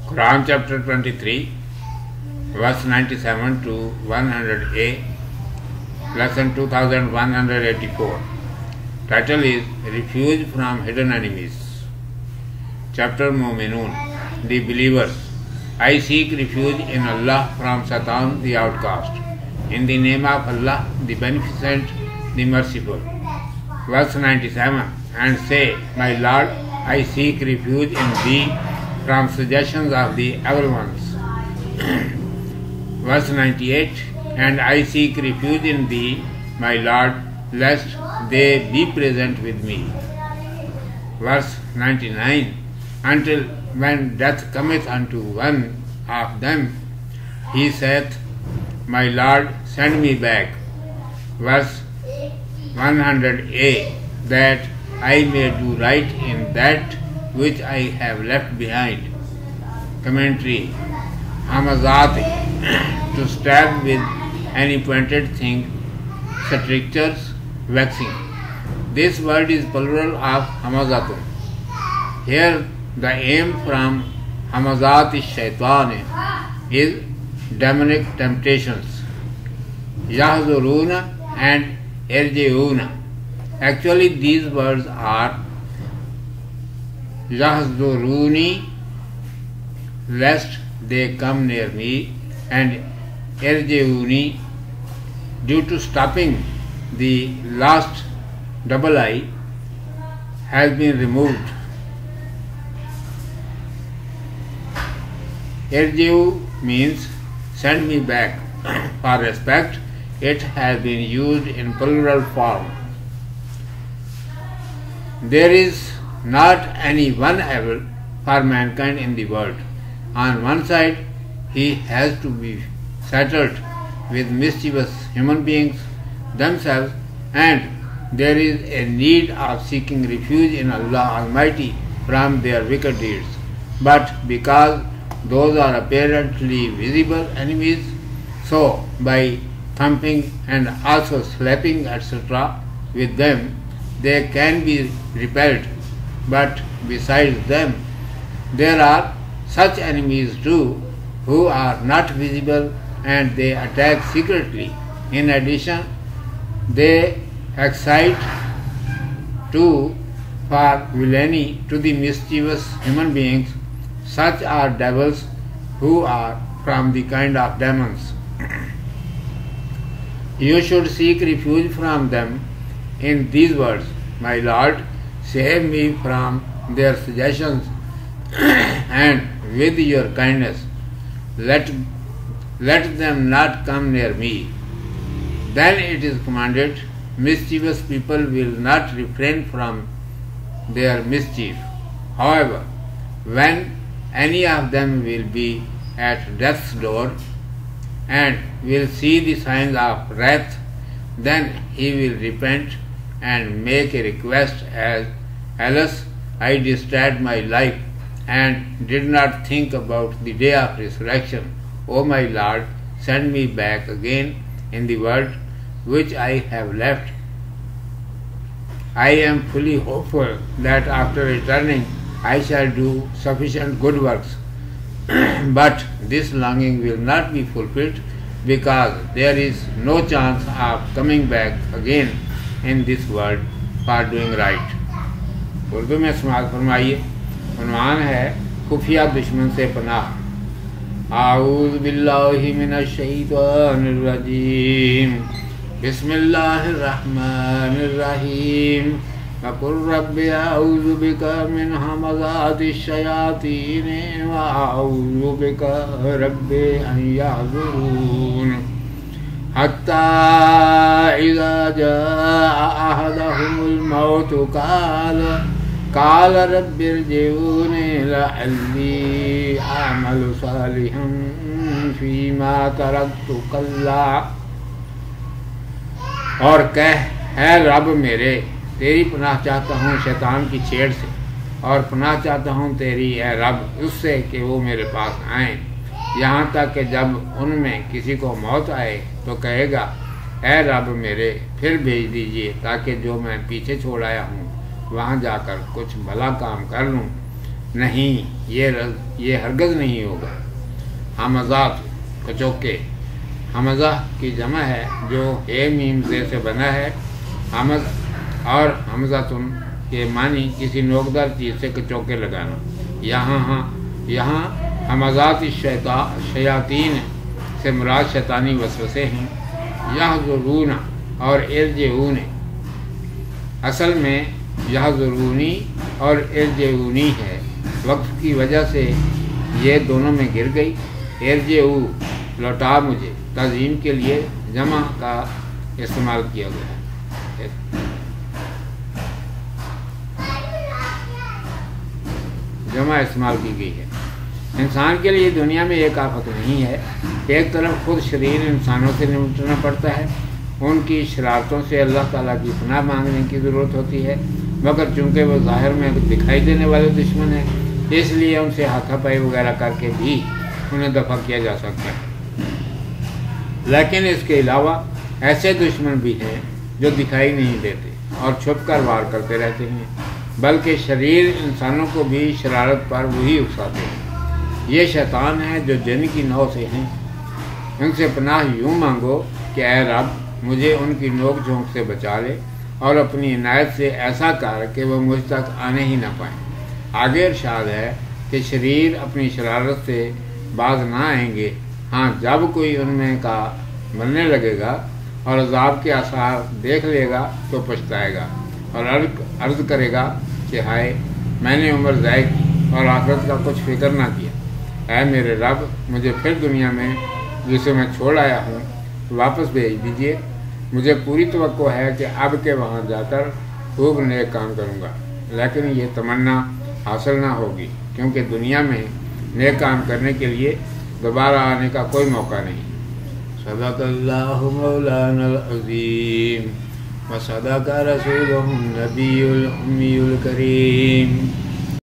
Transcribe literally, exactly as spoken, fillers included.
Quran chapter twenty-three, verse ninety-seven to one hundred A, lesson two thousand one hundred eighty-four. Title is Refuge from Hidden Enemies. Chapter Mu'minun, the believers. I seek refuge in Allah from Satan the outcast. In the name of Allah, the Beneficent, the Merciful. Verse ninety-seven. And say, My Lord, I seek refuge in Thee from suggestions of the evil ones. Verse ninety-eight. And I seek refuge in Thee, my Lord, lest they be present with me. Verse ninety-nine. Until when death cometh unto one of them, he saith, My Lord, send me back. Verse one hundred A. That I may do right in that which I have left behind. Commentary. Hamazati, to stab with any pointed thing, strictures, waxing. This word is plural of hamazatun. Here the aim from hamazati shaitan is demonic temptations. Yahzuruna and irjiuna. Actually these words are Yahzuruni, lest they come near me, and irjiuni, due to stopping the last double I has been removed. Irjiu means send me back. For respect, it has been used in plural form. There is not any one evil for mankind in the world. On one side, he has to be settled with mischievous human beings themselves, and there is a need of seeking refuge in Allah Almighty from their wicked deeds. But because those are apparently visible enemies, so by thumping and also slapping et cetera with them, they can be repelled. But besides them, there are such enemies too who are not visible and they attack secretly. In addition, they excite too for villainy to the mischievous human beings. Such are devils who are from the kind of demons. You should seek refuge from them in these words, My Lord, save me from their suggestions, and with your kindness, let, let them not come near me. Then it is commanded, mischievous people will not refrain from their mischief. However, when any of them will be at death's door and will see the signs of wrath, then he will repent and make a request as, Alas, I distracted my life and did not think about the day of resurrection. O my Lord, send me back again in the world which I have left. I am fully hopeful that after returning I shall do sufficient good works. But this longing will not be fulfilled because there is no chance of coming back again in this world for doing right. Urdu में समाज फरमाइए। उन्वान है खुफिया दुश्मन से पनाह। आऊज़ बिल्लाहि मिनश शैतानिर रजीम। बिस्मिल्लाहिर रहमानिर रहीम। वक़ुल rabbi अऊज़ु बिका मिन हमज़ातिश शयातीन व अऊज़ु बिका रब्बि अन यहज़ुरून। हत्ता इज़ा जाअ अहदहुमुल मौत काल काल रब्बिरजिऊनि लअल्ली अअमलु सालिहन फीमा तरक्तु कल्ला। और कह, है रब मेरे, तेरी पनाह चाहता हूँ शैतान की छेड़ से, और पनाह चाहता हूँ तेरी है रब उससे कि वो मेरे पास आए, यहाँ तक कि जब उनमें किसी को मौत आए तो कहेगा, ऐ रब मेरे, फिर भेज दीजिए ताकि जो मैं पीछे छोड़ आया हूँ वहाँ जाकर कुछ भला काम कर लूँ। نہیں، یہ یہ ہرگز نہیں ہوگا۔ حمزات کچوکے، حمزہ کی جمع ہے جو اے میم زے سے بنا ہے۔ حمز اور حمزتن کے معنی کسی نوکدار چیز سے کچوکے لگانا۔ یہاں ہاں یہاں حمزات شیاطین سے مراد شیطانی وسوسے ہیں۔ یحضرون اور ارجعون، اصل میں یحضرونی اور ارجعونی ہے، وقف کی وجہ سے یہ دونوں میں گر گئی۔ ارجعو لوٹا مجھے، تعظیم کے لیے جمع کا استعمال کیا گیا ہے، جمع استعمال کی گئی ہے۔ انسان کے لیے دنیا میں ایک آفت نہیں ہے۔ ایک طرف خود شریر انسانوں سے نمٹنا پڑتا ہے، ان کی شرارتوں سے اللہ تعالیٰ کی پناہ مانگنے کی ضرورت ہوتی ہے، مگر چونکہ وہ ظاہر میں دکھائی دینے والے دشمن ہیں، اس لیے ان سے ہاتھا پائی وغیرہ کر کے بھی انہیں دفع کیا جا سکتا ہے۔ لیکن اس کے علاوہ ایسے دشمن بھی ہیں جو دکھائی نہیں دیتے اور چھپ کر وار کرتے رہتے ہیں، بلکہ شریر انسانوں کو بھی شرارت پر وہی اکساتے ہیں۔ یہ شیطان ہیں جو جن کی نو سے ہیں، ان سے پناہ یوں مانگو کہ اے رب مجھے ان کی نوک جھونک سے بچا لے اور اپنی عنایت سے ایسا کر کہ وہ مجھ تک آنے ہی نہ پائیں۔ آگے ارشاد ہے کہ شریر اپنی شرارت سے باز نہ آئیں گے، ہاں جب کوئی ان میں کا مرنے لگے گا اور عذاب کے آثار دیکھ لے گا تو پچھتائے گا اور عرض کرے گا کہ ہائے میں نے عمر ضائع کی اور آخرت کا کچھ فکر نہ کیا۔ اے میرے رب مجھے پھر دنیا میں جسے میں چھوڑ آیا ہوں واپس بھیج دیجیے، مجھے پوری توقع ہے کہ اب کے وہاں جا کر خوب نیک کام کروں گا، لیکن یہ تمنا حاصل نہ ہوگی کیونکہ دنیا میں نیک کام کرنے کے لیے دوبارہ آنے کا کوئی موقع نہیں۔ صدق اللہ مولانا العظیم و صدق رسولہ النبی الامی الکریم۔